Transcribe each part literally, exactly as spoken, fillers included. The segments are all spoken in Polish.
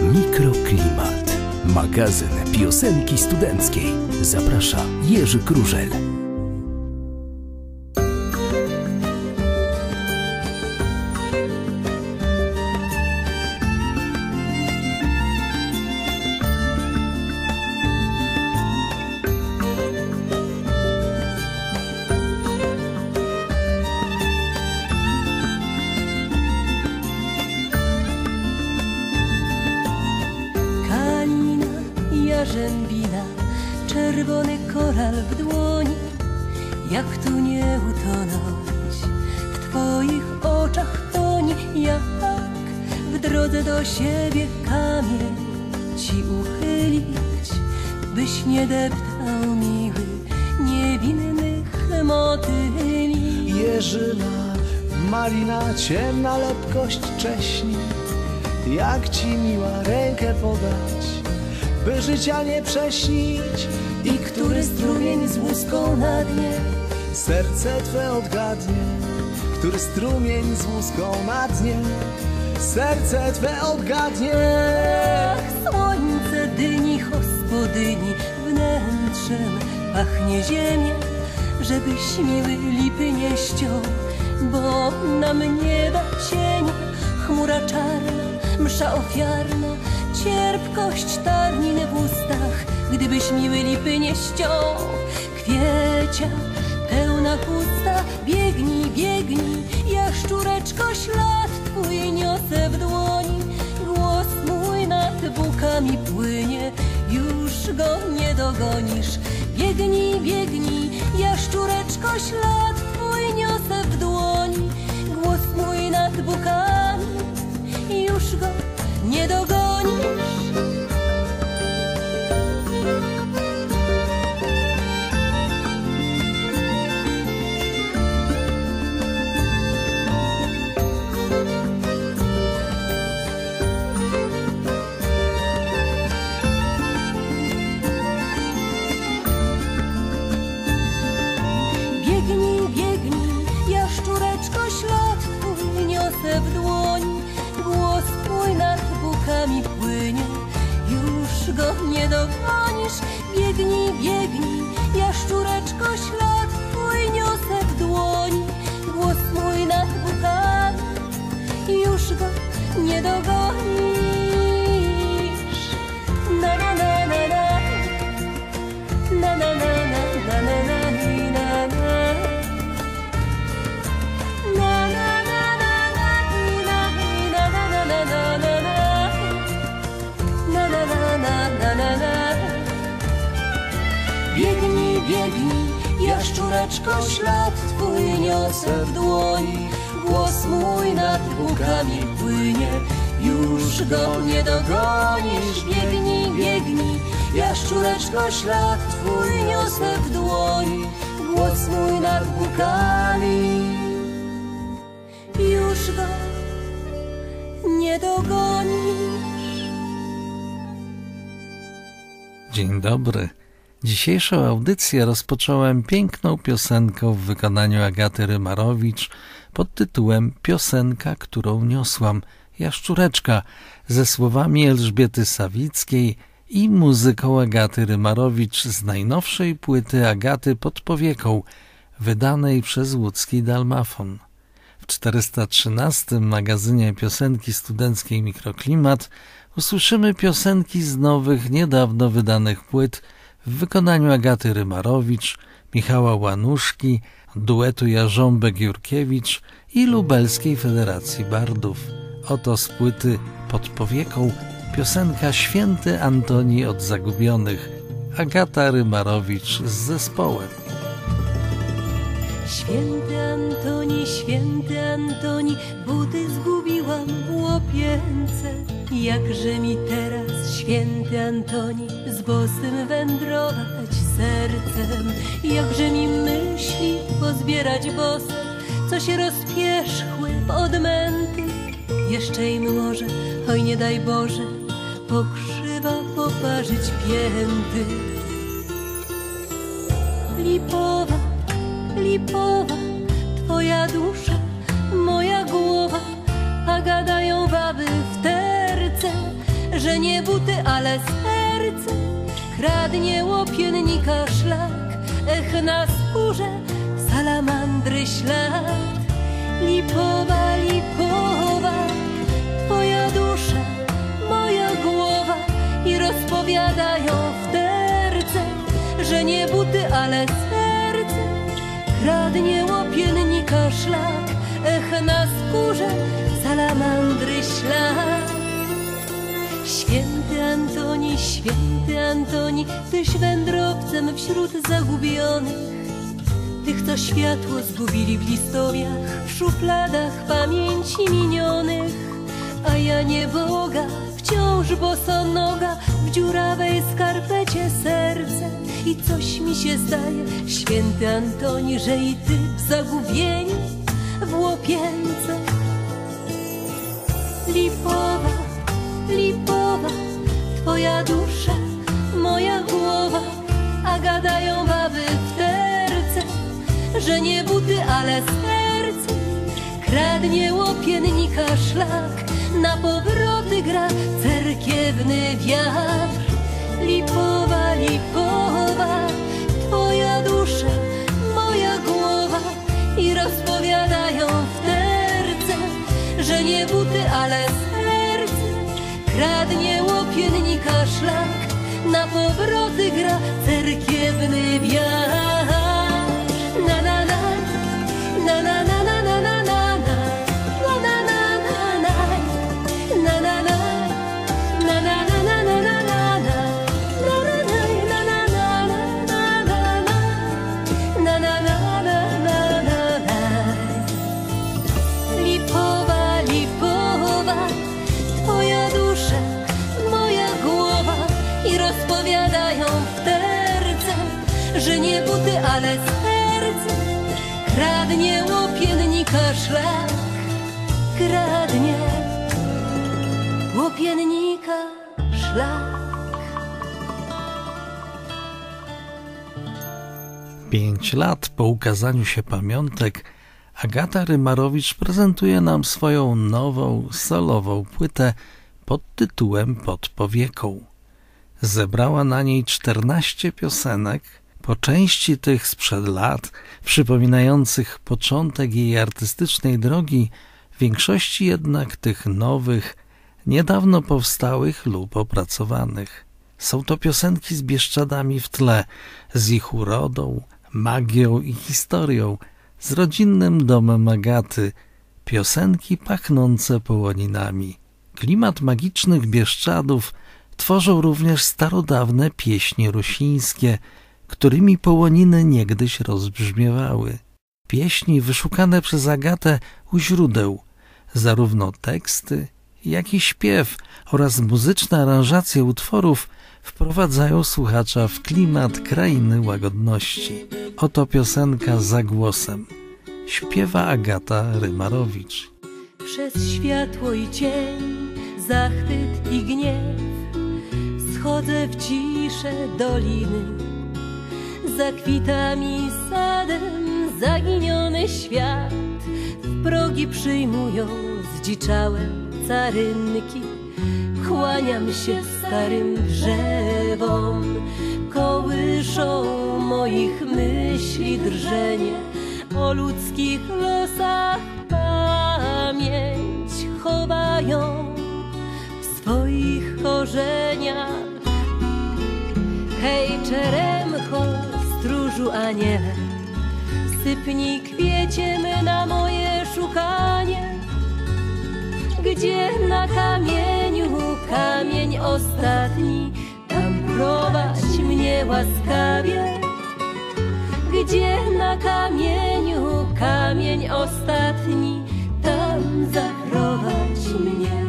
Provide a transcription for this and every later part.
Mikroklimat. Magazyn piosenki studenckiej. Zaprasza Jerzy Krużel. Jarzębina, czerwony koral w dłoni. Jak tu nie utonąć w twoich oczach toni? Jak w drodze do siebie kamień ci uchylić, byś nie deptał miły niewinnych motyli. Jeżyna, malina, ciemna lepkość cześni. Jak ci miła rękę podać, by życia nie prześnić. I który strumień z łuską na dnie serce twe odgadnie. Który strumień z łuską na dnie serce twe odgadnie. Ach, słońce dyni gospodyni, wnętrzem pachnie ziemia. Żebyś miły lipy nie ściął, bo na mnie da cienia. Chmura czarna, msza ofiarna, cierpkość tarniny w ustach. Gdybyś miły lipy nie ściął, kwiecia pełna chusta. Biegnij, biegnij, jaszczureczko, ślad twój niosę w dłoni. Głos mój nad bukami płynie, już go nie dogonisz. Biegnij, biegnij, jaszczureczko, ślad twój niosę w dłoni. Głos mój nad bukami, już go nie dogonisz. Biegnij, biegnij, jaszczureczko, ślad twój niosę w dłoni. Głos mój nad bukami płynie, już go nie dogonisz. Biegnij, biegnij, jaszczureczko, ślad twój niosę w dłoni. Głos mój nad bukami, już go nie dogonisz. Na na na na na, na na na na na na na. Biegnij, biegnij, jaszczureczko, ślad twój niosę w dłoni. Głos mój nad bukami płynie, już go nie dogonisz. Biegnij, biegnij, jaszczureczko, ślad twój niosę w dłoni. Głos mój nad bukami, już go nie dogonisz. Dzień dobry. Dzisiejszą audycję rozpocząłem piękną piosenką w wykonaniu Agaty Rymarowicz pod tytułem Piosenka, którą niosłam, Jaszczureczka, ze słowami Elżbiety Sawickiej i muzyką Agaty Rymarowicz z najnowszej płyty Agaty Pod powieką, wydanej przez łódzki Dalmafon. W czterysta trzynastym magazynie piosenki studenckiej Mikroklimat usłyszymy piosenki z nowych, niedawno wydanych płyt w wykonaniu Agaty Rymarowicz, Michała Łanuszki, duetu Jarząbek-Jurkiewicz i Lubelskiej Federacji Bardów. Oto z płyty Pod powieką piosenka Święty Antoni od Zagubionych, Agata Rymarowicz z zespołem. Święty Antoni, święty Antoni, buty zgubiłam w łopience. Jakże mi teraz, święty Antoni, z bosym wędrować sercem. Jakże mi myśli pozbierać bosy, co się rozpierzchły w odmęty. Jeszcze im może, oj nie daj Boże, pokrzywa poparzyć pięty. Lipowa, lipowa, twoja dusza, moja głowa, a gadają baby w terce, że nie buty, ale serce kradnie łopiennika szlak. Ech, na skórze salamandry ślad. Lipowa, lipowa, twoja dusza, moja głowa i rozpowiadają w terce, że nie buty, ale serce kradnie łopiennika szlak. Ech, na skórze salamandry ślad. Święty Antoni, święty Antoni, tyś wędrowcem wśród zagubionych, tych, co światło zgubili w listowiach, w szufladach pamięci minionych. A ja nieboga, wciąż bosonoga, w dziurawej skarpecie serce. I coś mi się zdaje, święty Antoni, że i ty zagubieni w łopience. Lipowa, lipowa, twoja dusza, moja głowa, a gadają baby w terce, że nie buty, ale serce kradnie łopiennika szlak. Na powroty gra cerkiewny wiatr. Lipowa, lipowa, twoja dusza, moja głowa i rozpowiadają w terce, że nie buty, ale serce kradnie łopiennika szlak. Na powroty gra cerkiewny wiatr. Na na na, na na na na na na na, na na na na na, na na na, na na na na na na na, na na na na na. Lipowa, lipowa, twoja dusza, moja głowa i rozpowiadają w terce, że nie buty, ale serce kradnie łopiennika szlak. Kradnie łopiennika szlak. Pięć lat po ukazaniu się pamiątek Agata Rymarowicz prezentuje nam swoją nową, solową płytę pod tytułem Pod powieką. Zebrała na niej czternaście piosenek, po części tych sprzed lat, przypominających początek jej artystycznej drogi, w większości jednak tych nowych, niedawno powstałych lub opracowanych. Są to piosenki z Bieszczadami w tle, z ich urodą, magią i historią, z rodzinnym domem Agaty, piosenki pachnące połoninami. Klimat magicznych Bieszczadów tworzą również starodawne pieśni rusińskie, którymi połoniny niegdyś rozbrzmiewały. Pieśni wyszukane przez Agatę u źródeł, zarówno teksty, jak i śpiew oraz muzyczne aranżacje utworów wprowadzają słuchacza w klimat krainy łagodności. Oto piosenka Za głosem. Śpiewa Agata Rymarowicz. Przez światło i cień, zachwyt i gniew schodzę w ciszę doliny. Za kwitami sadem zaginiony świat w progi przyjmują zdziczałe carynki. Kłaniam się starym drzewom, kołyszą moich myśli drżenie. O ludzkich losach pamięć chowają w swoich korzeniach. Hej, czeremcho, stróżu aniele, sypnij kwieciem na moje szukanie. Gdzie na kamieniu kamień ostatni, tam prowadź mnie łaskawie. Gdzie na kamieniu kamień ostatni, tam zaprowadź mnie.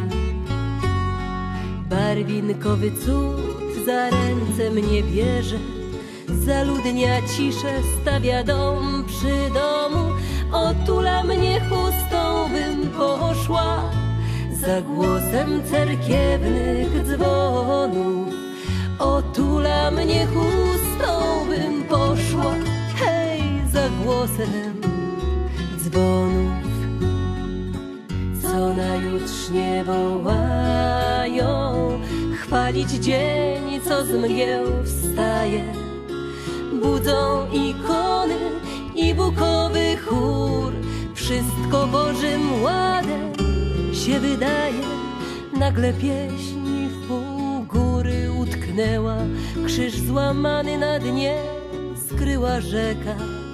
Barwinkowy cud za ręce mnie bierze, zaludnia ciszę, stawia dom przy domu. Otula mnie chustą, bym poszła za głosem cerkiewnych dzwonów. Otula mnie chustą, bym poszła, hej, za głosem dzwonów. Co najutrznie wołają chwalić dzień, co z mgieł wstaje. Budzą ikony i bukowy chór, wszystko Bożym ładem się wydaje. Nagle pieśń w pół góry utknęła, krzyż złamany na dnie skryła rzeka.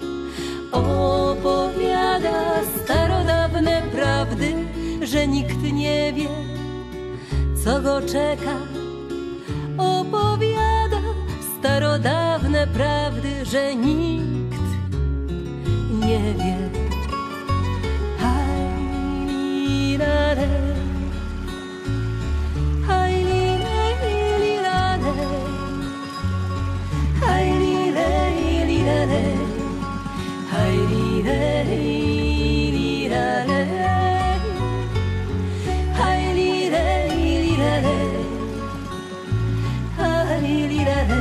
Opowiada starodawne prawdy, że nikt nie wie, co go czeka. Opowiada starodawne prawdy, że nikt nie wie. Haj-li-la-le, haj-li-le-li-la-le, haj-li-le-li-la-le, haj-li-le-li-la-le, haj-li-le-li-la-le, haj-li-le-li-la-le,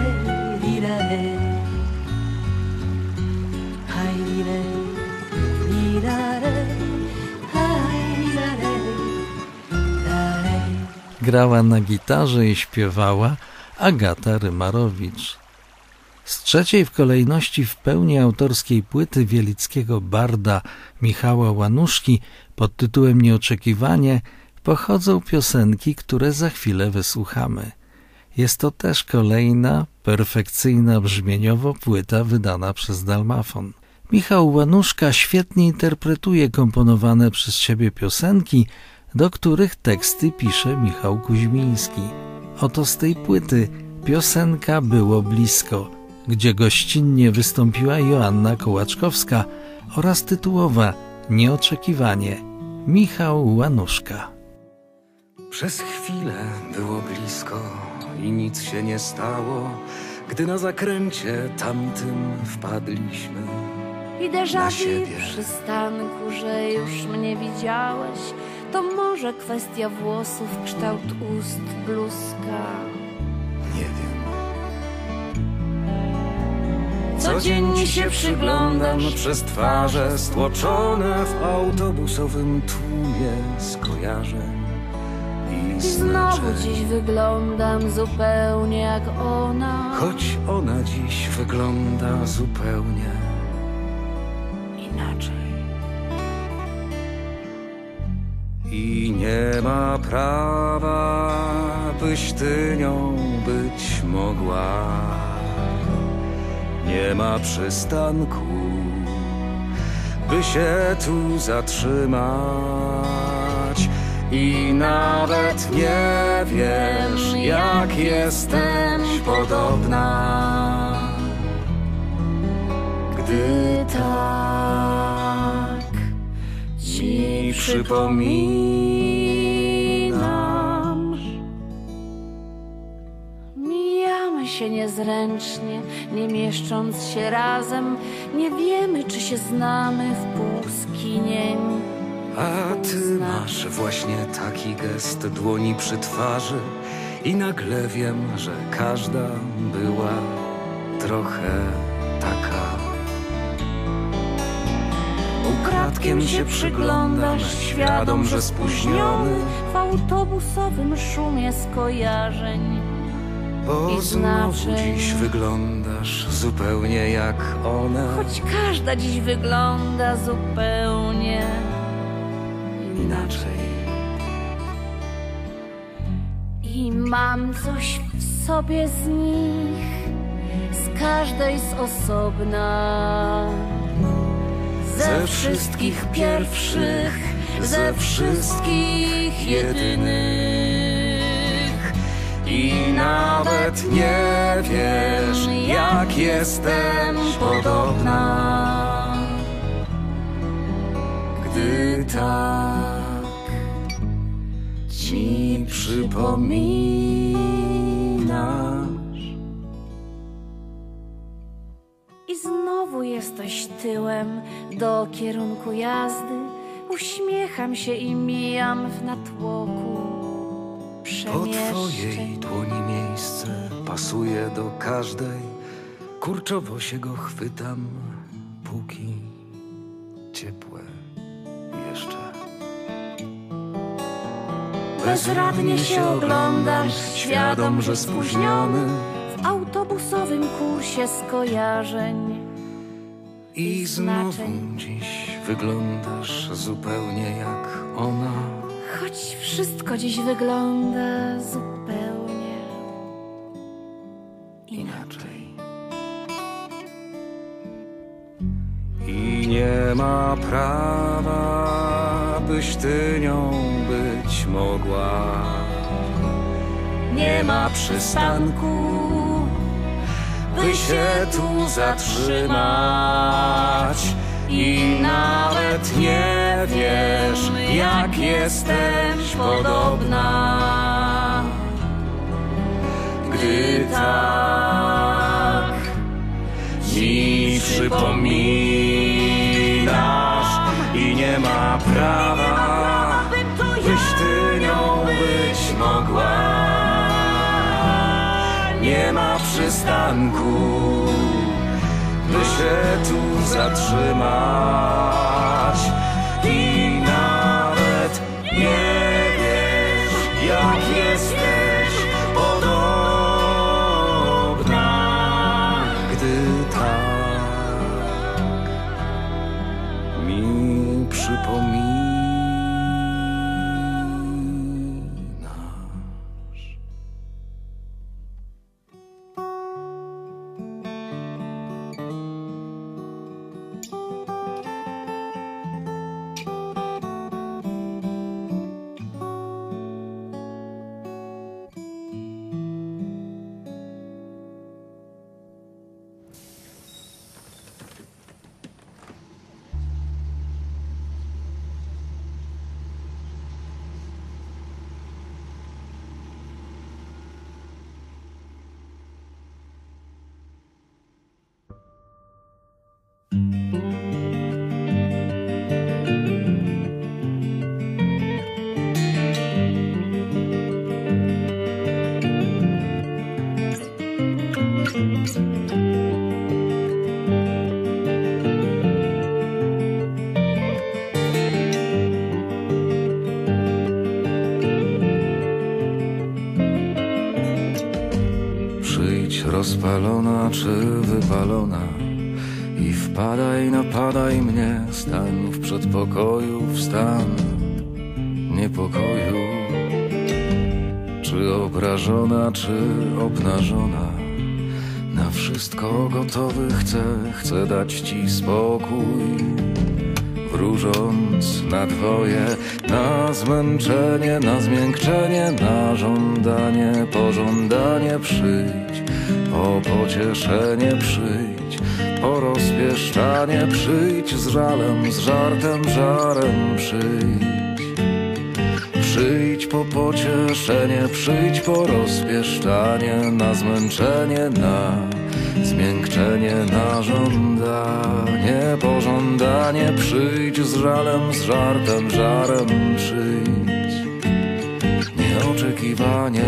haj-li-le-li-la-le, haj-li-le-li-la-le. Grała na gitarze i śpiewała Agata Rymarowicz. Z trzeciej w kolejności w pełni autorskiej płyty wielickiego barda Michała Łanuszki pod tytułem Nieoczekiwanie pochodzą piosenki, które za chwilę wysłuchamy. Jest to też kolejna, perfekcyjna brzmieniowo płyta wydana przez Dalmafon. Michał Łanuszka świetnie interpretuje komponowane przez siebie piosenki, do których teksty pisze Michał Kuźmiński. Oto z tej płyty piosenka Było blisko, gdzie gościnnie wystąpiła Joanna Kołaczkowska, oraz tytułowa Nieoczekiwanie Michał Łanuszka. Przez chwilę było blisko i nic się nie stało, gdy na zakręcie tamtym wpadliśmy I na déjà vu siebie. przystanku, że już mnie widziałeś. To może kwestia włosów, kształt ust, bluzka. Nie wiem. Codziennie się przyglądasz przez twarze stłoczone w autobusowym tłumie skojarzeń i i znowu znaczeń. dziś wyglądam zupełnie jak ona. Choć ona dziś wygląda zupełnie Inaczej. i nie ma prawa, byś ty nią być mogła. Nie ma przystanku, by się tu zatrzymać. I nawet nie wiesz, jak jestem podobna, gdy tak ci przypominam. Mijamy się niezręcznie, nie mieszcząc się razem. Nie wiemy, czy się znamy w pół skinień. A ty masz właśnie taki gest dłoni przy twarzy i nagle wiem, że każda była trochę taka. Ukradkiem się przyglądasz, świadom, że spóźniony, w autobusowym szumie skojarzeń. bo i znowu znaczeń. dziś wyglądasz zupełnie jak ona. Choć każda dziś wygląda zupełnie Inaczej. I mam coś w sobie z nich, z każdej z osobna. Ze wszystkich pierwszych, ze wszystkich jedynych. I nawet nie wiesz, jak jestem podobna, gdy tak ci przypominasz. I znowu jesteś tyłem do kierunku jazdy. Uśmiecham się i mijam w natłoku Po przemieszczeń. twojej dłoni miejsce pasuje do każdej. Kurczowo się go chwytam, póki ciepłe jeszcze. Bezradnie się oglądam, świadom, że spóźniony. w autobusowym kursie skojarzeń I znowu dziś wyglądasz zupełnie jak ona. choć wszystko dziś wygląda zupełnie inaczej. I nie ma prawa, byś ty nią być mogła. Nie ma przystanku, by się tu zatrzymać. I nawet nie wiesz, jak jesteś podobna, gdy tak mi przypominasz. I nie ma prawa, byś ty nią być mogła. Nie ma przystanku, by się tu zatrzymać. I nawet nie wiesz, jak jesteś podobna, gdy tak mi przypominasz. Rozpalona czy wypalona, i wpadaj, napadaj mnie. Stań w przedpokoju, w stan niepokoju. Czy obrażona, czy obnażona, na wszystko gotowy chcę. Chcę dać ci spokój, wróżąc na dwoje. Na zmęczenie, na zmiękczenie, na żądanie, pożądanie przyjdź. Po pocieszenie przyjdź, po rozpieszczanie przyjdź. Z żalem, z żartem, żarem przyjdź. Przyjdź po pocieszenie, przyjdź po rozpieszczanie. Na zmęczenie, na zmiękczenie, na żądanie, pożądanie przyjdź. Z żalem, z żartem, żarem przyjdź. Nieoczekiwanie.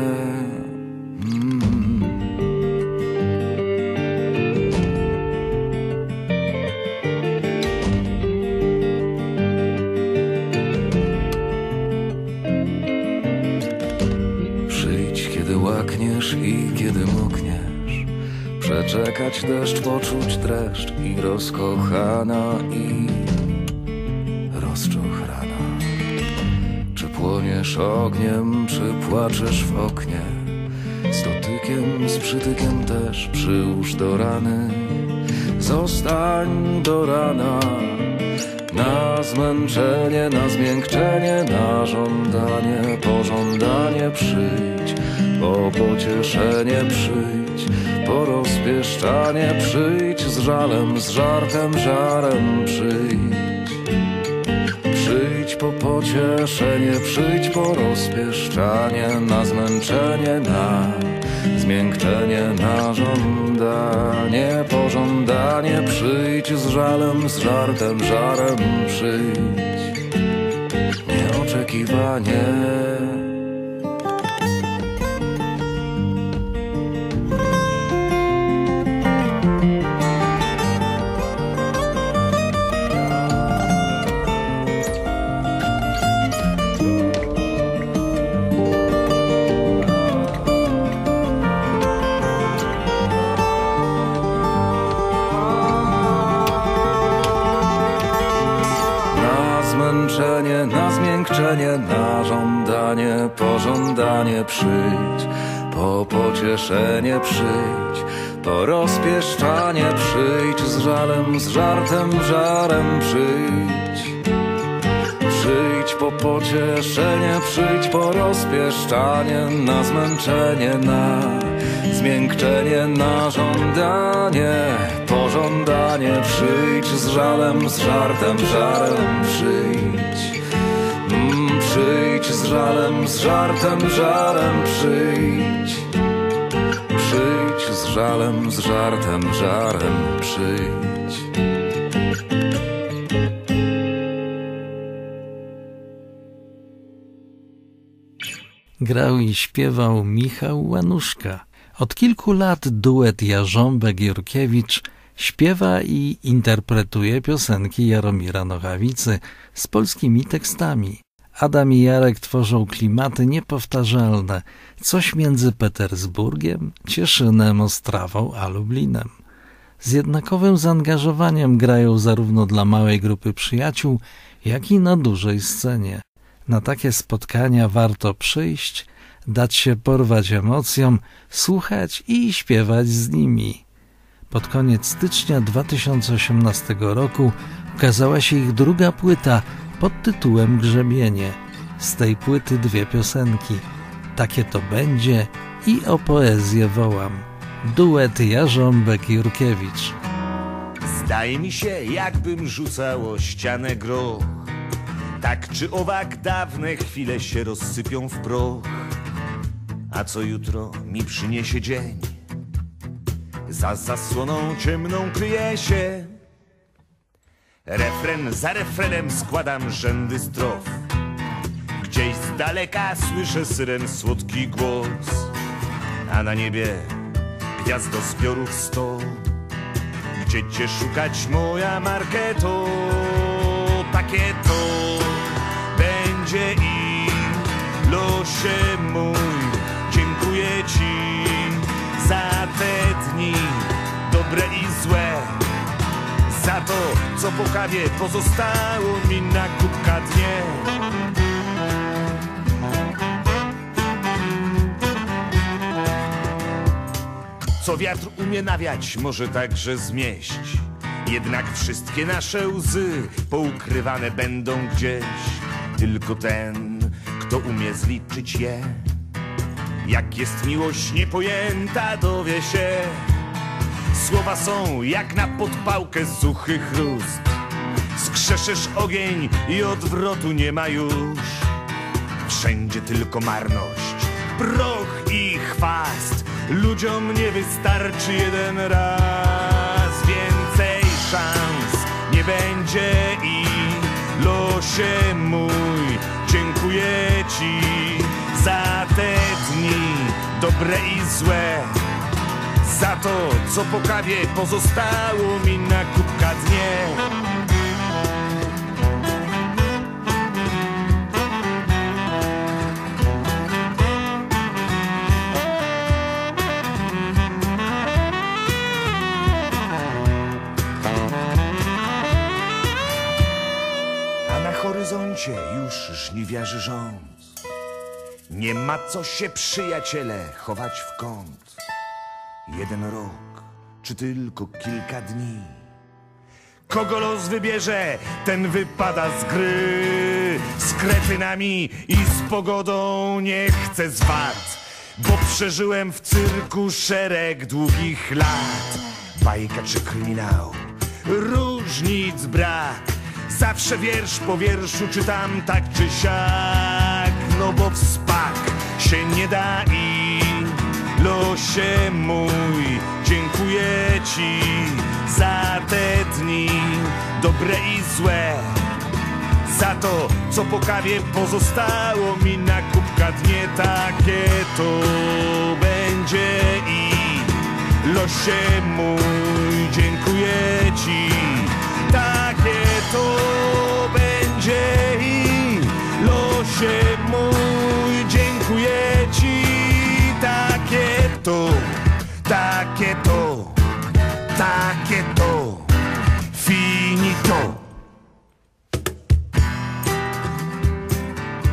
I kiedy mokniesz, przeczekać deszcz, poczuć dreszcz. I rozkochana, i rozczochrana. Czy płoniesz ogniem, czy płaczesz w oknie? Z dotykiem, z przytykiem też przyłóż do rany. Zostań do rana. Na zmęczenie, na zmiękczenie, na żądanie, pożądanie przyjdź. Po pocieszenie przyjdź, po rozpieszczanie przyjdź. Z żalem, z żartem, żarem przyjdź. Przyjdź po pocieszenie, przyjdź po rozpieszczanie. Na zmęczenie, na zmiękczenie, na żądanie, pożądanie przyjdź. Z żalem, z żartem, żarem przyjdź. Nieoczekiwanie. pocieszenie na żądanie, pożądanie przyjdź, po pocieszenie przyjdź, po rozpieszczanie przyjdź, z żalem, z żartem, żarem przyjdź. Przyjdź po pocieszenie, przyjdź po rozpieszczanie, na zmęczenie, na zmiękczenie, na żądanie, pożądanie przyjdź, z żalem, z żartem, żarem przyjdź. Mm, przyjdź z żalem, z żartem, żarem przyjdź. Przyjdź z żalem, z żartem, żarem przyjdź. Grał i śpiewał Michał Łanuszka. Od kilku lat duet Jarząbek-Jurkiewicz śpiewa i interpretuje piosenki Jaromira Nochawicy z polskimi tekstami. Adam i Jarek tworzą klimaty niepowtarzalne, coś między Petersburgiem, Cieszynem, Ostrawą a Lublinem. Z jednakowym zaangażowaniem grają zarówno dla małej grupy przyjaciół, jak i na dużej scenie. Na takie spotkania warto przyjść, dać się porwać emocjom, słuchać i śpiewać z nimi. Pod koniec stycznia dwa tysiące osiemnastego roku ukazała się ich druga płyta pod tytułem Grzebienie. Z tej płyty dwie piosenki. Takie to będzie i O poezję wołam. Duet Jarząbek-Jurkiewicz. Zdaje mi się, jakbym rzucał o ścianę groch. Tak czy owak dawne chwile się rozsypią w proch. A co jutro mi przyniesie dzień? Za zasłoną ciemną kryje się. Refren za refrenem składam rzędy strof. Gdzieś z daleka słyszę syren słodki głos. A na niebie gwiazdozbiorów sto. Gdzie cię szukać, moja Marketo? Takie to będzie i losie mój. Dziękuję ci za te dni dobre i złe, za to, co po kawie pozostało mi na kubka dnie. Co wiatr umie nawiać, może także zmieść. Jednak wszystkie nasze łzy poukrywane będą gdzieś. Tylko ten, kto umie zliczyć je. Jak jest miłość niepojęta, dowie się. Słowa są jak na podpałkę suchy chrust. Skrzeszysz ogień i odwrotu nie ma już. Wszędzie tylko marność, proch i chwast. Ludziom nie wystarczy jeden raz. Więcej szans nie będzie i losie mój, dziękuję ci za te dni dobre i złe, za to, co po kawie pozostało mi na kubka dnie. Już żniwiarzy rząd. Nie ma co się, przyjaciele, chować w kąt. Jeden rok, czy tylko kilka dni. Kogo los wybierze, ten wypada z gry. Z kretynami i z pogodą nie chcę zwad, bo przeżyłem w cyrku szereg długich lat. Bajka czy kryminał, różnic brak. Zawsze wiersz po wierszu czytam tak czy siak. No bo w spak się nie da i losie mój, dziękuję ci za te dni dobre i złe, za to, co po kawie pozostało mi na kubka dnie. Takie to będzie i losie mój, dziękuję ci. Takie to będzie i losie mój, dziękuję ci. Takie to, takie to, takie to, finito.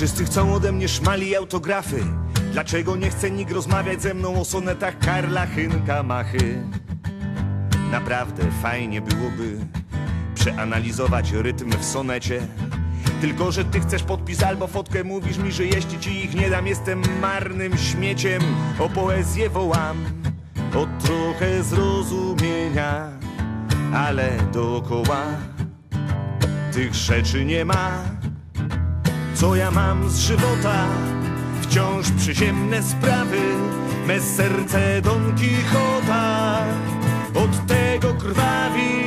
Wszyscy chcą ode mnie szmali i autografy. Dlaczego nie chce nikt rozmawiać ze mną o sonetach Karla Chynka Machy? Naprawdę fajnie byłoby przeanalizować rytm w sonecie. Tylko że ty chcesz podpis albo fotkę, mówisz mi, że jeśli ci ich nie dam, jestem marnym śmieciem. O poezję wołam, o trochę zrozumienia, ale dookoła tych rzeczy nie ma. Co ja mam z żywota? Wciąż przyziemne sprawy, me serce Don Kichota od tego krwawi.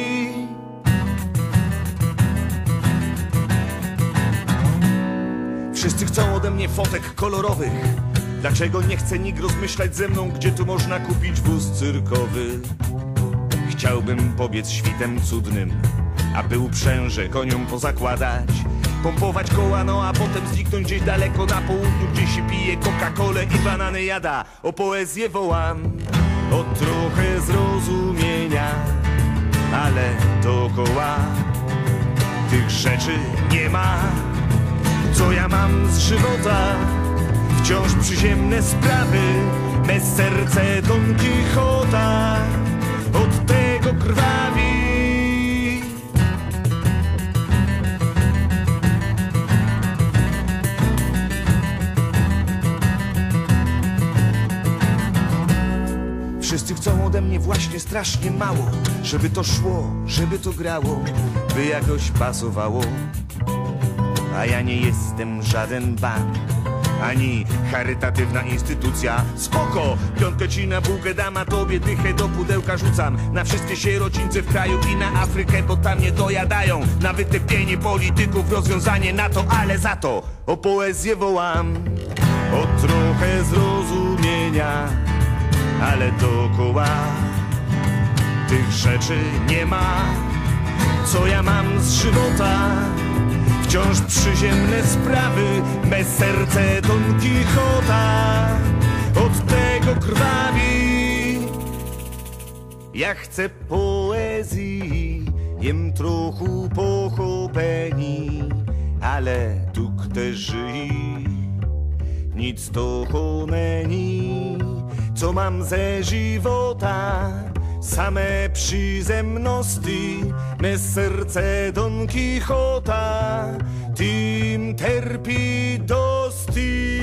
Wszyscy chcą ode mnie fotek kolorowych. Dlaczego nie chce nikt rozmyślać ze mną, gdzie tu można kupić wóz cyrkowy? Chciałbym pobiec świtem cudnym, aby uprzęże koniom pozakładać, pompować koła, no a potem zniknąć gdzieś daleko na południu, gdzie się pije Coca-Colę i banany jada. O poezję wołam, o trochę zrozumienia, ale dookoła tych rzeczy nie ma. Co ja mam z żywota? Wciąż przyziemne sprawy, me serce Don Kichota od tego krwawi. Wszyscy chcą ode mnie właśnie strasznie mało, żeby to szło, żeby to grało, by jakoś pasowało. A ja nie jestem żaden bank, ani charytatywna instytucja. Spoko, piątkę ci na bułkę dam, a tobie dychę do pudełka rzucam. Na wszystkie sierocińce w kraju i na Afrykę, bo tam nie dojadają. Na wytępienie polityków, rozwiązanie na to, ale za to o poezję wołam, o trochę zrozumienia, ale dookoła tych rzeczy nie ma. Co ja mam z żywota? Wciąż przyziemne sprawy, me serce Don Kichota od tego krwawi. Ja chcę poezji, jem trochu pochopeni, ale tu kterzy nic to honeni. Co mam ze żywota? Same przyzemności, me serce Don Kichota tym terpi dosti.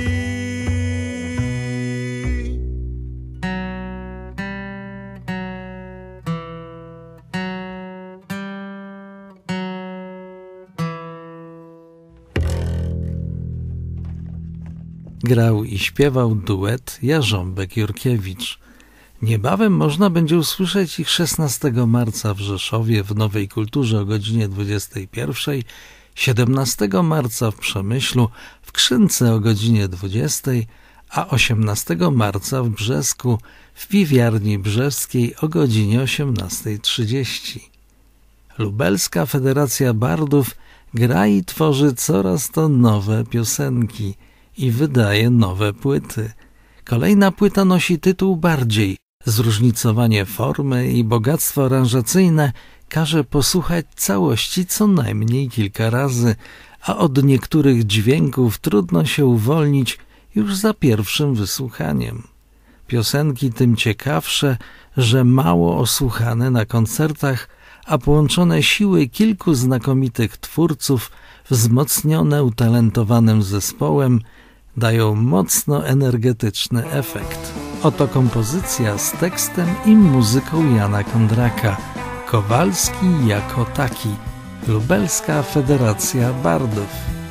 Grał i śpiewał duet Jarząbek-Jurkiewicz. Niebawem można będzie usłyszeć ich szesnastego marca w Rzeszowie w Nowej Kulturze o godzinie dwudziestej pierwszej, siedemnastego marca w Przemyślu w Krzynce o godzinie dwudziestej, a osiemnastego marca w Brzesku w Piwiarni Brzeskiej o godzinie osiemnastej trzydzieści. Lubelska Federacja Bardów gra i tworzy coraz to nowe piosenki i wydaje nowe płyty. Kolejna płyta nosi tytuł Bardziej. Zróżnicowanie formy i bogactwo aranżacyjne każe posłuchać całości co najmniej kilka razy, a od niektórych dźwięków trudno się uwolnić już za pierwszym wysłuchaniem. Piosenki tym ciekawsze, że mało osłuchane na koncertach, a połączone siły kilku znakomitych twórców, wzmocnione utalentowanym zespołem, dają mocno energetyczny efekt. Oto kompozycja z tekstem i muzyką Jana Kondraka. Kowalski jako taki. Lubelska Federacja Bardów.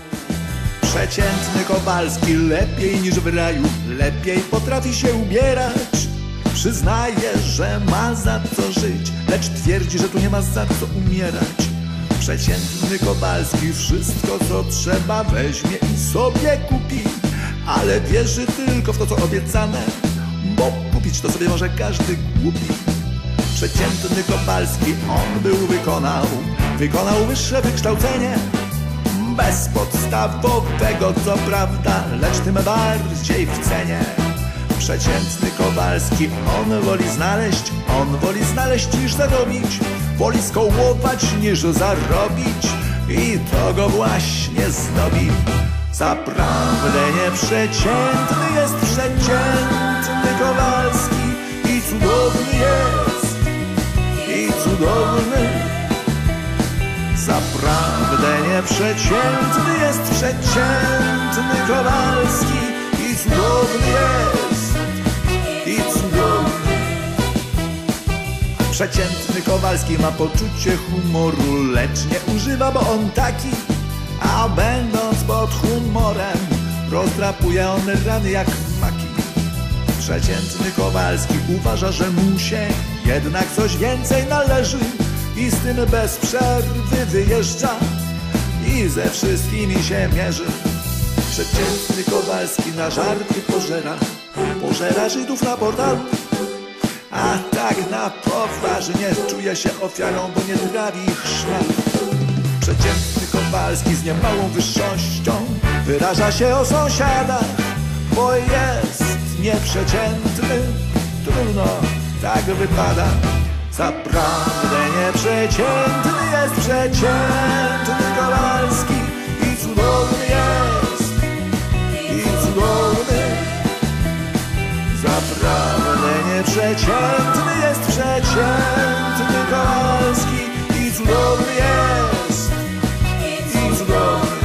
Przeciętny Kowalski lepiej niż w raju, lepiej potrafi się ubierać. Przyznaje, że ma za co żyć, lecz twierdzi, że tu nie ma za co umierać. Przeciętny Kowalski wszystko co trzeba weźmie i sobie kupi, ale wierzy tylko w to co obiecane, bo kupić to sobie może każdy głupi. Przeciętny Kowalski on był wykonał, wykonał wyższe wykształcenie, bezpodstawowego co prawda, lecz tym bardziej w cenie. Przeciętny Kowalski on woli znaleźć, on woli znaleźć niż zarobić, woli skołować niż zarobić i to go właśnie zdobi. Zaprawdę nieprzeciętny jest przeciętny Kowalski i cudowny jest, i cudowny. Zaprawdę nieprzeciętny jest przeciętny Kowalski i cudowny jest, i cudowny. Przeciętny Kowalski ma poczucie humoru, lecz nie używa, bo on taki, a będąc pod humorem rozdrapuje on rany jak maki. Przeciętny Kowalski uważa, że mu się jednak coś więcej należy i z tym bez przerwy wyjeżdża i ze wszystkimi się mierzy. Przeciętny Kowalski na żarty pożera, pożera Żydów na portalu, a tak na poważnie czuje się ofiarą, bo nie trawi ich szmat. Przeciętny Kowalski z niemałą wyższością wyraża się o sąsiadach, bo jest nieprzeciętny, trudno, tak wypada. Zaprawdę nieprzeciętny jest przeciętny Kowalski i cudowny jest, i cudowny. Zaprawdę nieprzeciętny jest przeciętny Kowalski i cudowny jest, i cudowny.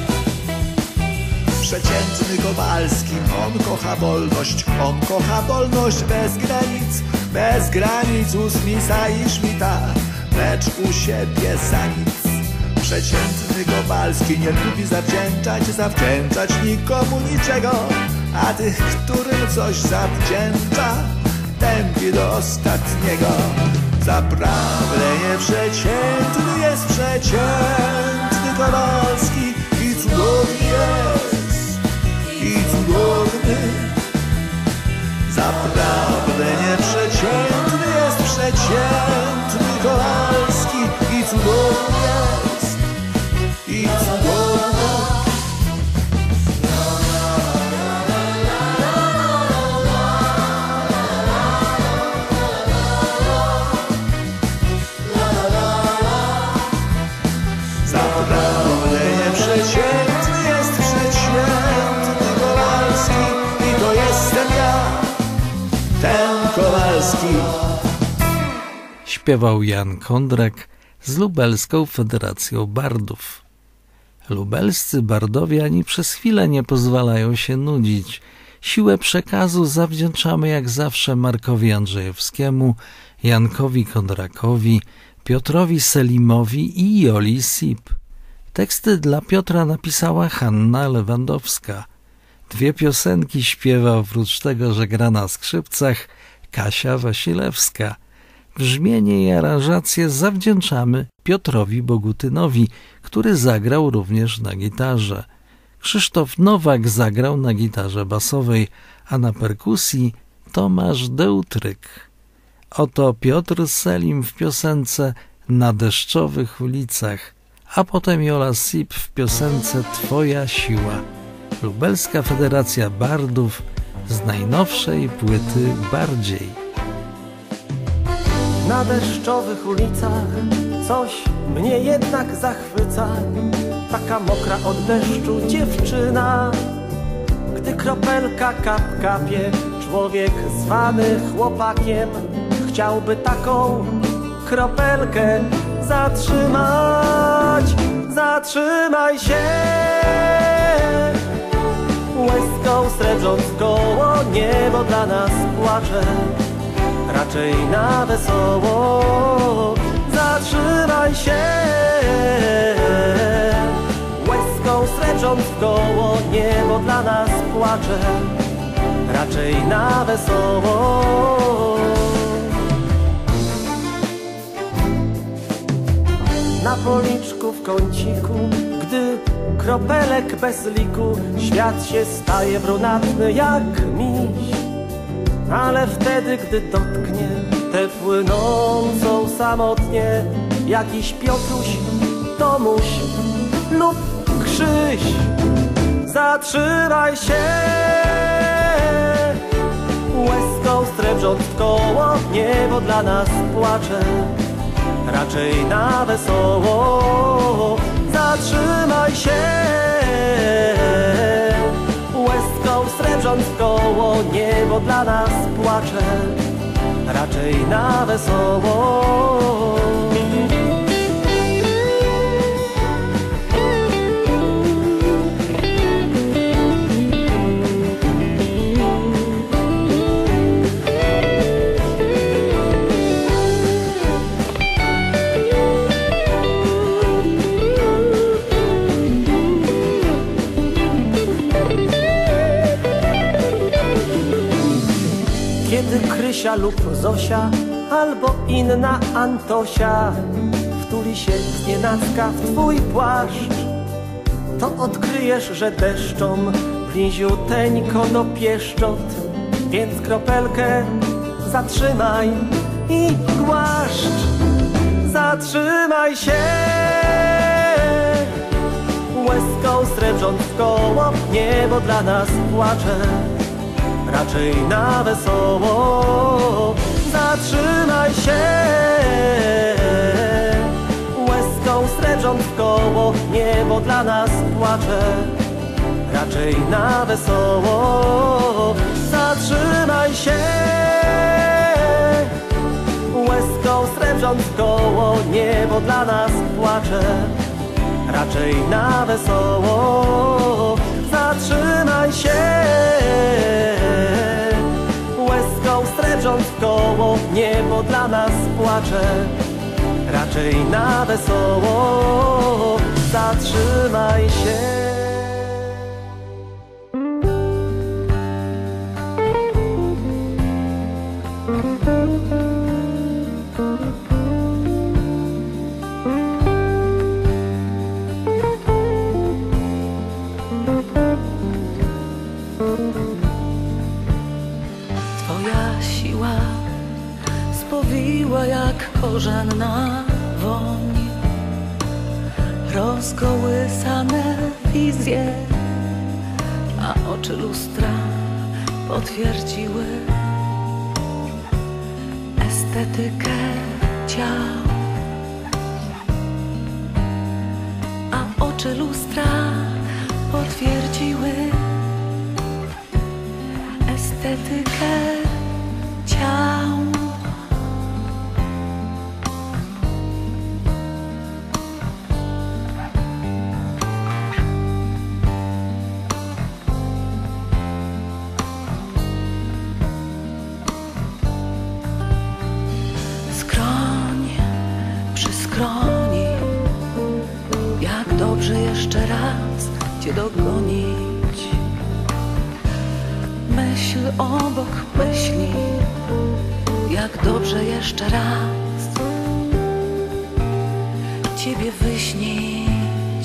Przeciętny Kowalski, on kocha wolność, on kocha wolność bez granic, bez granic u Smitha i Schmidta, lecz u siebie za nic. Przeciętny Kowalski nie lubi zawdzięczać, zawdzięczać nikomu niczego, a tych, którym coś zawdzięcza, tępi do ostatniego. Zaprawdę nieprzeciętny jest przeciętny Kowalski i cudowny jest, i cudowny. Zaprawdę nieprzeciętny jest przeciętny Kowalski i cudowny jest, i cudowny. Zaprawdę nieprzeciętny jest przeciętny Kowalski i to jestem ja, ten Kowalski. Śpiewał Jan Kondrak z Lubelską Federacją Bardów. Lubelscy bardowie ani przez chwilę nie pozwalają się nudzić. Siłę przekazu zawdzięczamy jak zawsze Markowi Andrzejewskiemu, Jankowi Kondrakowi, Piotrowi Selimowi i Joli Sip. Teksty dla Piotra napisała Hanna Lewandowska. Dwie piosenki śpiewa oprócz tego, że gra na skrzypcach, Kasia Wasilewska. Brzmienie i aranżację zawdzięczamy Piotrowi Bogutynowi, który zagrał również na gitarze. Krzysztof Nowak zagrał na gitarze basowej, a na perkusji Tomasz Deutryk. Oto Piotr Selim w piosence Na deszczowych ulicach, a potem Jola Sip w piosence Twoja siła. Lubelska Federacja Bardów z najnowszej płyty Bardziej. Na deszczowych ulicach coś mnie jednak zachwyca. Taka mokra od deszczu dziewczyna. Gdy kropelka kap kapie, człowiek zwany chłopakiem chciałby taką kropelkę zatrzymać. Zatrzymaj się, łezką srebrząc koło, niebo dla nas płacze, raczej na wesoło. Zatrzymaj się, łezką srebrząc koło, niebo dla nas płacze, raczej na wesoło. Na policzku w kąciku, gdy kropelek bez liku, świat się staje brunatny jak miś. Ale wtedy, gdy dotknie tę płynącą samotnie jakiś Piotruś, Tomuś lub Krzyś, zatrzymaj się, łezką srebrząc w koło, niebo dla nas płacze, raczej na wesoło. zatrzymaj się. Łezką srebrząc w koło, niebo dla nas płacze, raczej na wesoło. Kiedy Krysia lub Zosia albo inna Antosia wtuli się znienacka w twój płaszcz, to odkryjesz, że deszczom bliziuteńko no pieszczot, więc kropelkę zatrzymaj i głaszcz. Zatrzymaj się. Łezką srebrząc w koło, niebo dla nas płacze, raczej na wesoło. Zatrzymaj się. Łezką srebrząc w koło, niebo dla nas płacze, raczej na wesoło. Zatrzymaj się. Łezką srebrząc w koło, niebo dla nas płacze, raczej na wesoło. Zatrzymaj się. Łezką srebrząc w koło, niebo dla nas płacze, raczej na wesoło. Zatrzymaj się. Jak korzenna woń, rozkołysane wizje, a oczy lustra potwierdziły estetykę ciał. A oczy lustra potwierdziły estetykę ciał. Jeszcze raz cię dogonić. Myśl obok myśli, jak dobrze jeszcze raz ciebie wyśnić.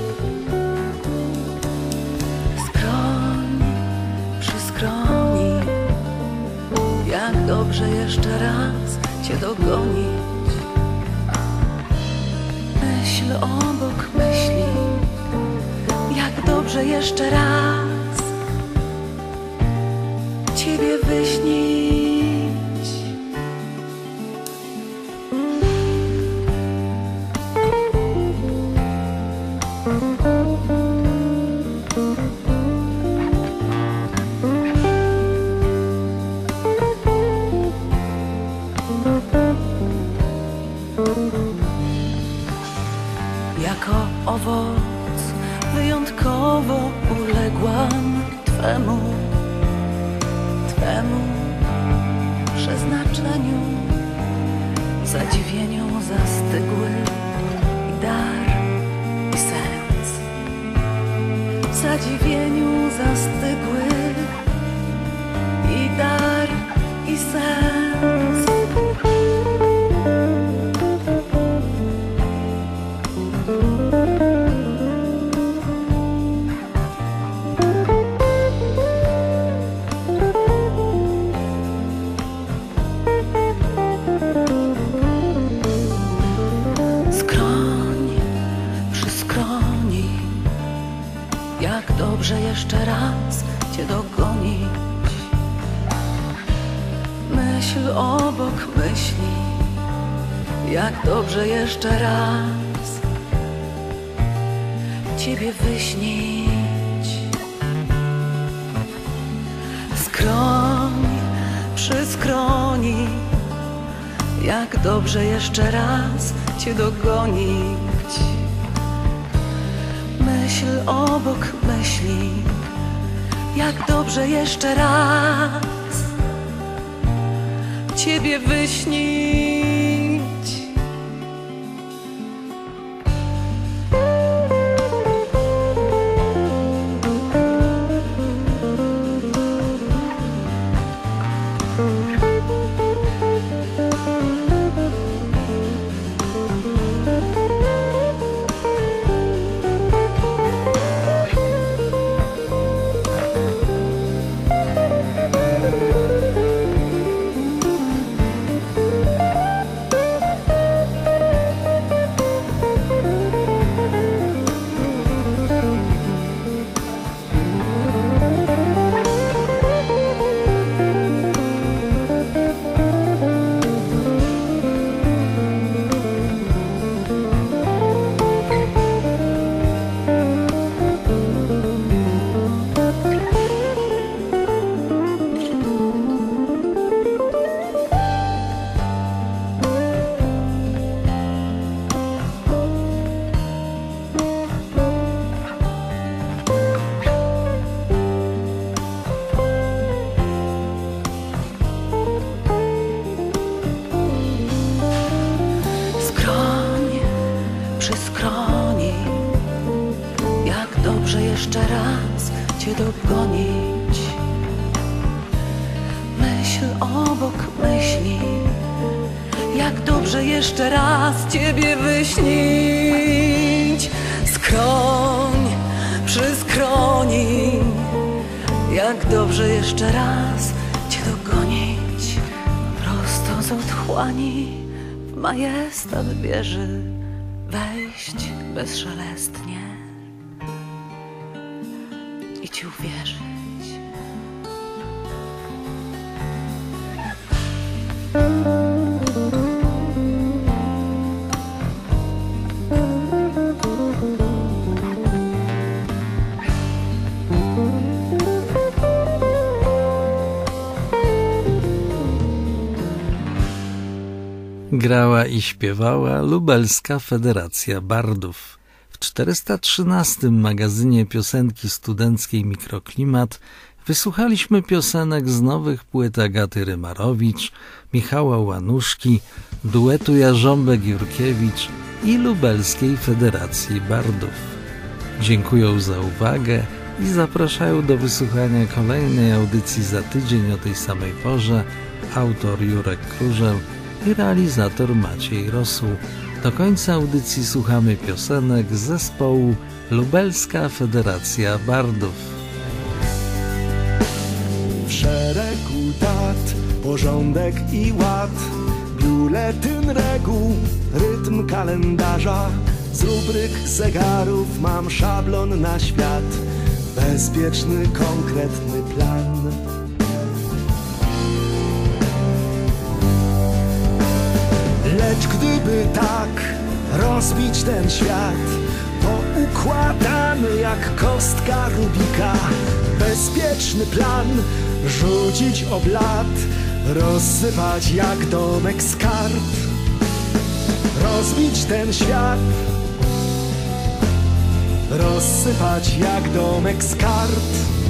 Skroń przy skroni, jak dobrze jeszcze raz cię dogonić. Myśl obok myśli, jak dobrze jeszcze raz ciebie wyśnić. Jako owoc wyjątkowo uległam Twemu, Twemu przeznaczeniu, zadziwieniu zastygły i dar i sens. Zadziwieniu zastygły i dar i sens. Dobrze jeszcze raz cię dogonić. Myśl obok myśli, jak dobrze jeszcze raz Ciebie wyśnić. Skroń przy skroni, jak dobrze jeszcze raz Cię dogonić. Myśl obok myśli, jak dobrze jeszcze raz Ciebie wyśnić. Jeszcze raz Cię dogonić. Myśl obok myśli, jak dobrze jeszcze raz Ciebie wyśnić. Skroń przy skroni, jak dobrze jeszcze raz Cię dogonić. Prosto z otchłani w majestat wieży wejść bezszelestnie i Ci uwierzyć. Grała i śpiewała Lubelska Federacja Bardów. W czterysta trzynastym magazynie piosenki studenckiej Mikroklimat wysłuchaliśmy piosenek z nowych płyt Agaty Rymarowicz, Michała Łanuszki, duetu Jarząbek-Jurkiewicz i Lubelskiej Federacji Bardów. Dziękuję za uwagę i zapraszają do wysłuchania kolejnej audycji za tydzień o tej samej porze. Autor Jurek Krużel i realizator Maciej Rosół. Do końca audycji słuchamy piosenek z zespołu Lubelska Federacja Bardów. W szeregu dat, porządek i ład, biuletyn reguł, rytm kalendarza, z rubryk zegarów mam szablon na świat, bezpieczny, konkretny plan. Lecz gdyby tak rozbić ten świat, to układany jak kostka Rubika, bezpieczny plan rzucić o blat, rozsypać jak domek z kart. Rozbić ten świat, rozsypać jak domek z kart.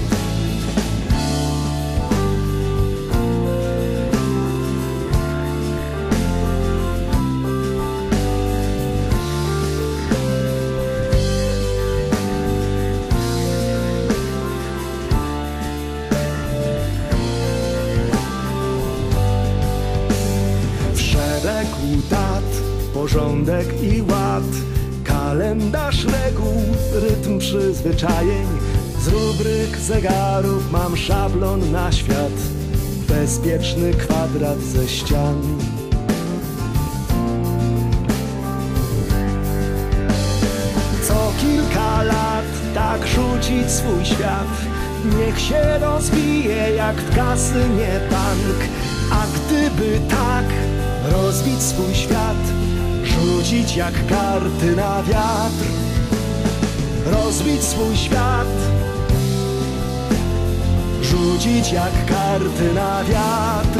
Dat, porządek i ład, kalendarz reguł, rytm przyzwyczajeń, z rubryk zegarów mam szablon na świat, bezpieczny kwadrat ze ścian. Co kilka lat tak rzucić swój świat, niech się rozbije jak w kasynie bank, a gdyby tak rozbić swój świat, rzucić jak karty na wiatr. rozbić swój świat, rzucić jak karty na wiatr,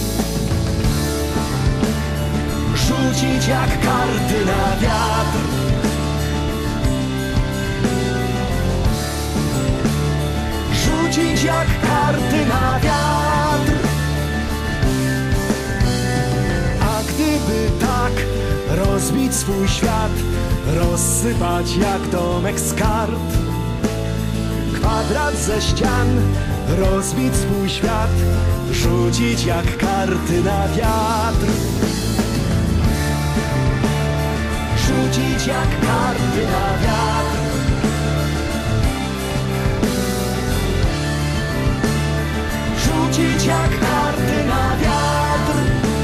rzucić jak karty na wiatr. Rzucić jak karty na wiatr. A gdyby tak rozbić swój świat, rozsypać jak domek z kart, kwadrat ze ścian, rozbić swój świat, rzucić jak karty na wiatr. Rzucić jak karty na wiatr. Rzucić jak karty na wiatr.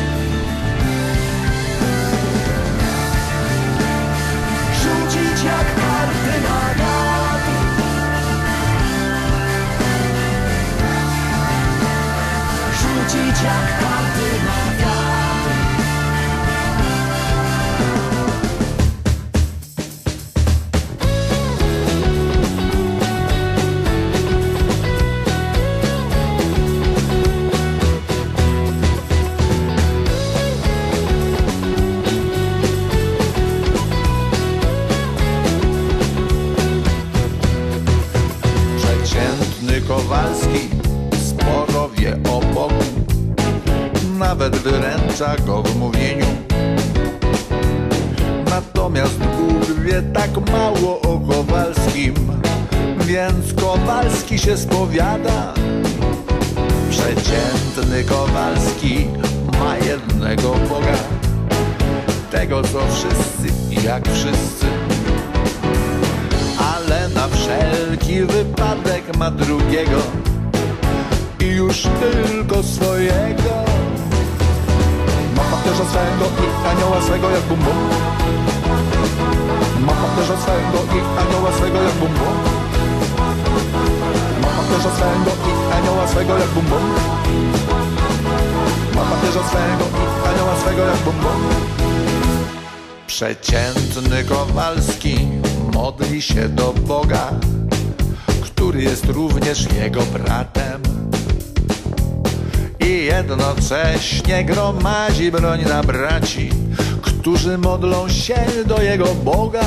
Rzucić jak karty na wiatr. Rzucić jak karty na wiatr. Kowalski sporo wie o Bogu, nawet wyręcza go w mówieniu. Natomiast Bóg wie tak mało o Kowalskim, więc Kowalski się spowiada. Przeciętny Kowalski ma jednego Boga, tego co wszyscy jak wszyscy, ale na wszelki wypadek ma drugiego i już tylko swojego. Ma papieża swego i anioła swego jak bum bum. Ma papieża swego i anioła swego jak bum bum. Ma papieża swego i anioła swego jak bum bum. Ma papieża swego i anioła swego jak bum bum. Przeciętny Kowalski modli się do Boga, który jest również jego bratem, i jednocześnie gromadzi broń na braci, którzy modlą się do jego Boga.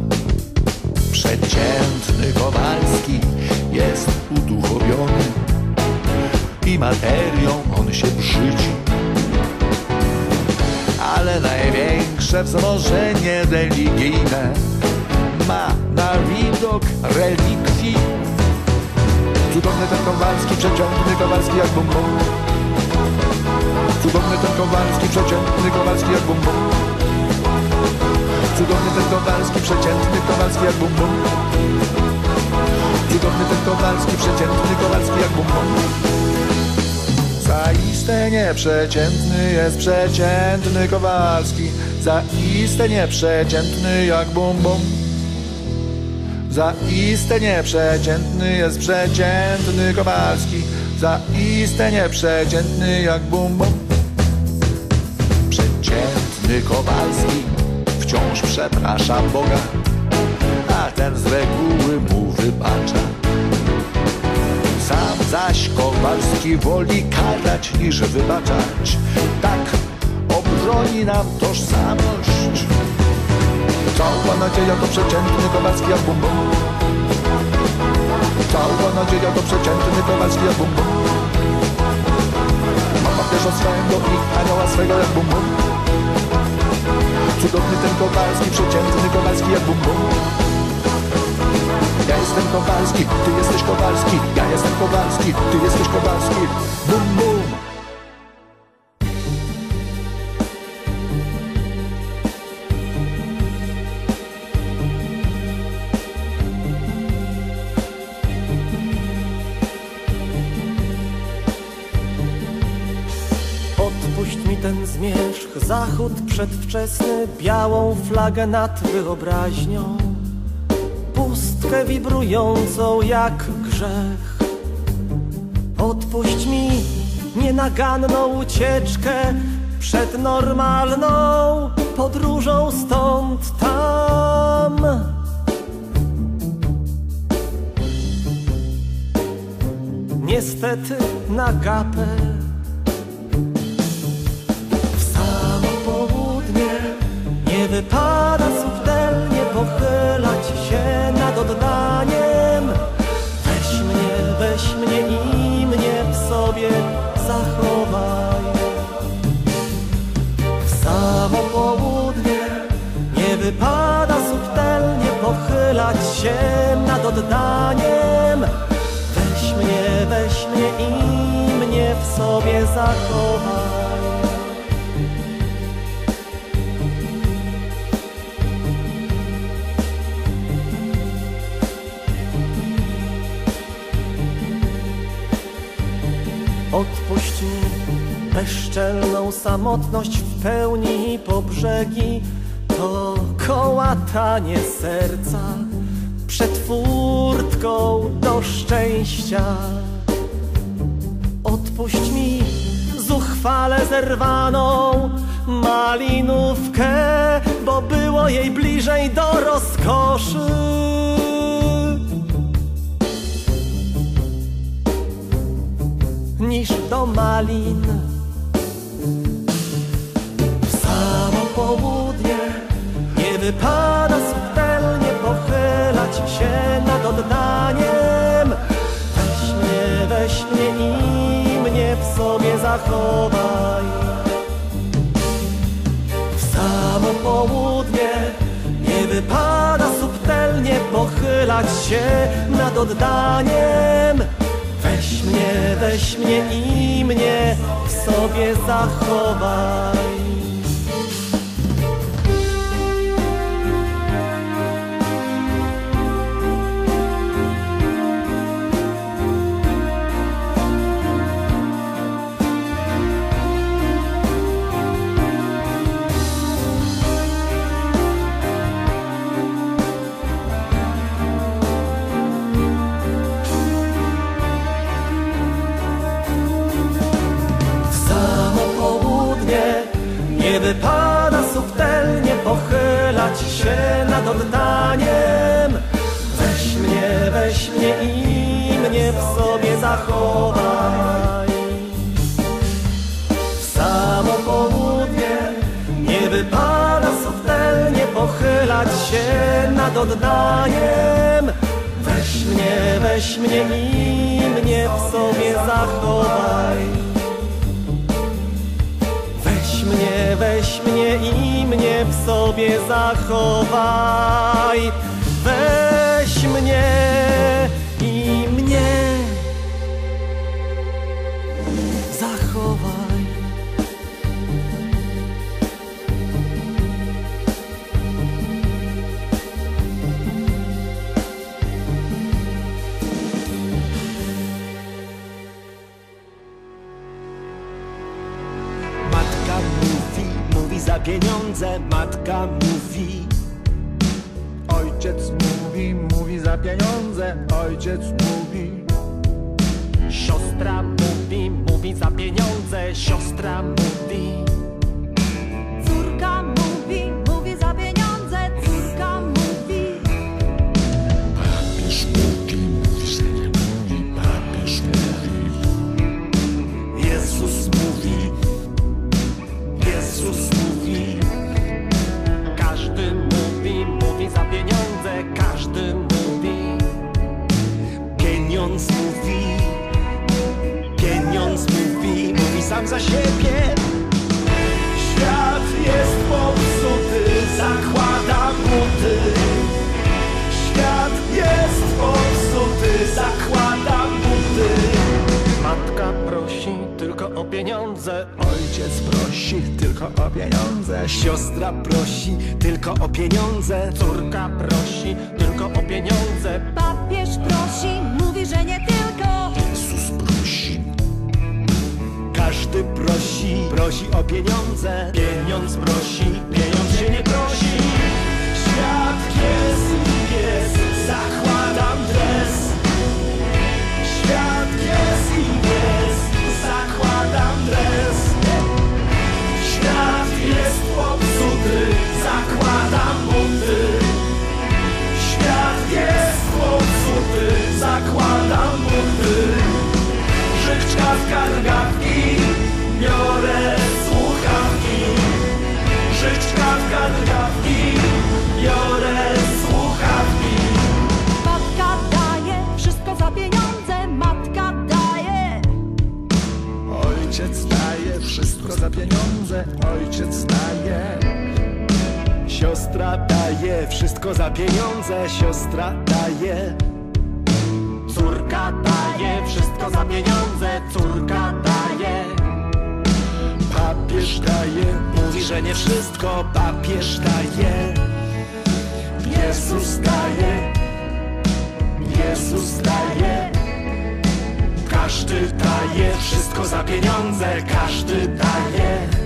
Przeciętny Kowalski jest uduchowiony i materią on się brzydzi, ale największe wzmożenie religijne ma na widok relikwii. Cudowny ten Kowalski, przeciętny Kowalski jak bum bum. Cudowny ten Kowalski, przeciętny Kowalski jak bum bum. Cudowny ten Kowalski, przeciętny Kowalski jak bum bum. Cudowny ten Kowalski, przeciętny Kowalski jak bum bum. Zaiste nieprzeciętny jest przeciętny Kowalski, zaiste nieprzeciętny jak bum bum. Zaiste nieprzeciętny jest przeciętny Kowalski, zaiste nieprzeciętny jak bum bum. Przeciętny Kowalski wciąż przeprasza Boga, a ten z reguły mu wybacza. Sam zaś Kowalski woli karać niż wybaczać, tak obroni nam tożsamość. Cała nadzieja to przeciętny Kowalski jak bum bum. Cała nadzieja to przeciętny Kowalski jak bum bum. Ma papieża swego i anioła swego jak bum bum. Cudowny ten Kowalski, przeciętny Kowalski jak bum bum. Ja jestem Kowalski, ty jesteś Kowalski, ja jestem Kowalski, ty jesteś Kowalski. Bum bum. Odpuść mi ten zmierzch, zachód przedwczesny, białą flagę nad wyobraźnią, pustkę wibrującą jak grzech. Odpuść mi nienaganną ucieczkę przed normalną podróżą stąd tam. niestety na gapę. W samo południe nie wypada subtelnie pochylać się nad oddaniem. Weź mnie, weź mnie i mnie w sobie zachowaj. W samo południe nie wypada subtelnie pochylać się nad oddaniem. Weź mnie, weź mnie i mnie w sobie zachowaj. Odpuść mi bezczelną samotność w pełni po brzegi. To kołatanie serca przed furtką do szczęścia. Odpuść mi zuchwale zerwaną malinówkę, bo było jej bliżej do rozkoszy niż do malin. W samo południe nie wypada subtelnie pochylać się nad oddaniem. Weź mnie, weź mnie i mnie w sobie zachowaj. W samo południe nie wypada subtelnie pochylać się nad oddaniem. Weź mnie, weź mnie i mnie w sobie zachowaj. Nie wypada subtelnie pochylać się nad oddaniem. Weź mnie, weź mnie i mnie w sobie zachowaj. W samo południe nie wypada subtelnie pochylać się nad oddaniem. Weź mnie, weź mnie i mnie w sobie zachowaj. Weź mnie, weź mnie i mnie w sobie zachowaj. Weź mnie i mnie zachowaj. Za pieniądze matka mówi. Ojciec mówi, mówi za pieniądze. Ojciec mówi. Siostra mówi, mówi za pieniądze. Siostra mówi. Córka mówi, mówi za pieniądze. Córka mówi. Papież mówi, mówi za mówi. Papież mówi. Jezus mówi. Jezus mówi. Każdy mówi, mówi za pieniądze. Każdy mówi. Pieniądz mówi. Pieniądz mówi. Mówi sam za siebie. Świat jest popsuty. Zakłada buty. Świat jest popsuty. Zakłada buty. Matka prosi tylko o pieniądze. Ojciec prosi tylko o pieniądze. Siostra prosi tylko o pieniądze. Córka prosi tylko o pieniądze. Papież prosi, mówi, że nie tylko. Jezus prosi. Każdy prosi, prosi o pieniądze. Pieniądz prosi, pieniądz się nie prosi. Świat jest i jest, zakładam dres. Świat jest i jest, zakładam dres. Świat jest popsuty, zakładam buty. Świat jest popsuty, zakładam buty. pieniądze, ojciec daje. Siostra daje, wszystko za pieniądze, siostra daje. Córka daje, wszystko za pieniądze, córka daje. Papież daje, mówi, że nie wszystko, papież daje. Jezus daje, Jezus daje. Każdy daje, wszystko za pieniądze, każdy daje.